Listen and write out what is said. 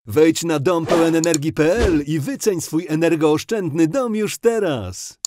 Wejdź na dompełenenergii.pl i wyceń swój energooszczędny dom już teraz.